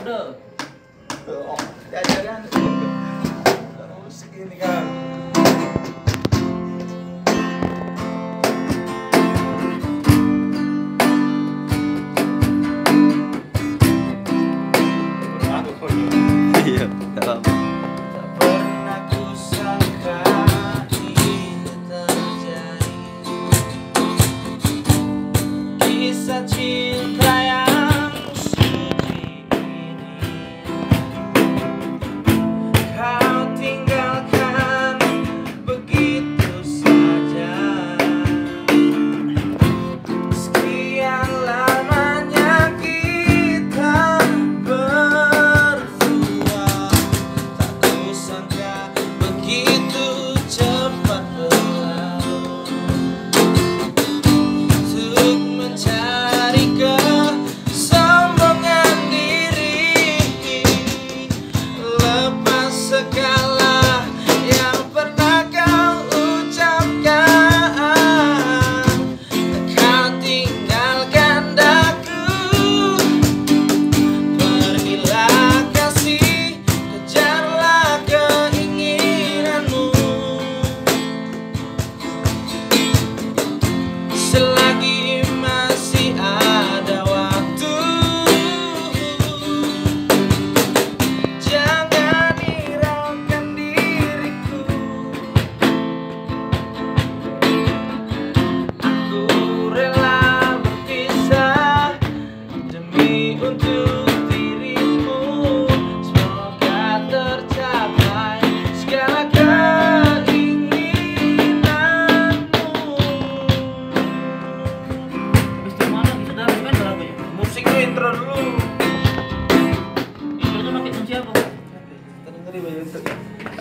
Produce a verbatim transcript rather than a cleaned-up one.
kode. Oh, jajaran. Terus gini kan. Iya, dalam. Tak pernah kusangka ini terjadi. Kisah cinta yang suci ini kau tinggalkan begitu saja. Sekian lamanya kita berdua, tak kusangka begitu cepat berlalu. Untuk mencari kesombongan diri, lepas segala yang pernah kau ucapkan. Kau tinggalkan daku, pergilah kasih, kejarlah keinginanmu. Selagi masih ada waktu, jangan hiraukan diriku. Aku rela berpisah demi untuk dirimu. Semoga tercapai segala keinginanmu. Habis di mana kita dapat kan lagunya? Musik tuh intro dulu. Intronya pakai kunci apa? Kita dengerin aja intro.